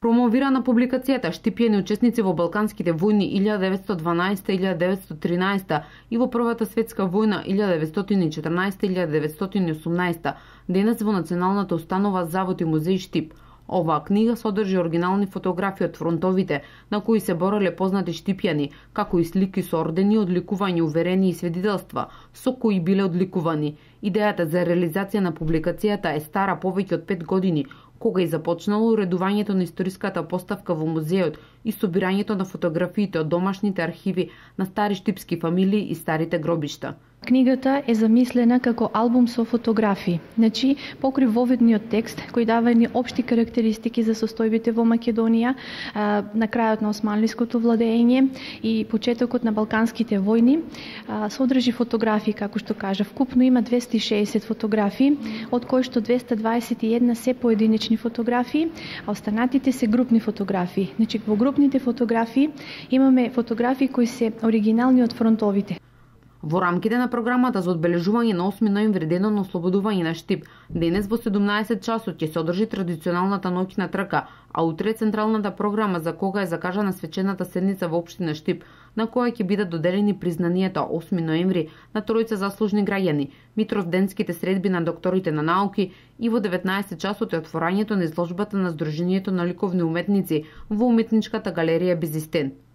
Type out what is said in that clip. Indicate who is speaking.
Speaker 1: Промовирана публикацијата Штипјени учесници во Балканските војни 1912-1913 и во Првата светска војна 1914-1918, денес во Националната установа Завод и музеј Штип. Оваа книга содржи оригинални фотографии од фронтовите на кои се бореле познати штипјани, како и слики со ордени, одликувања, уверени и сведителства со кои биле одликувани. Идејата за реализација на публикацијата е стара повеќе од 5 години, кога и започнало уредувањето на историската поставка во музеот и собирањето на фотографиите од домашните архиви на стари штипски фамилии и старите гробишта.
Speaker 2: Книгата е замислена како албум со фотографии. Значи, покри воведниот текст, кој дава едни општи карактеристики за состојбите во Македонија, на крајот на османлиското владење и почетокот на Балканските војни, содржи фотографии, како што кажа. Вкупно има 260 фотографии, од кои што 221 се поединечни фотографии, а останатите се групни фотографии. Значи, во групните фотографии имаме фотографии кои се оригинални од фронтовите.
Speaker 1: Во рамките на програмата за одбележување на 8 ноември, денот на ослободување на Штип, денес во 17 часот ќе се одржи традиционалната ноќна трка, а утре централната програма за кога е закажана свечената седница во општина Штип, на која ќе бидат доделени признанието 8 ноември на тројца заслужни граѓани, Митровденските средби на докторите на науки и во 19 часот е отворањето на изложбата на Сдруженијето на ликовни уметници во уметничката галерија Безистен.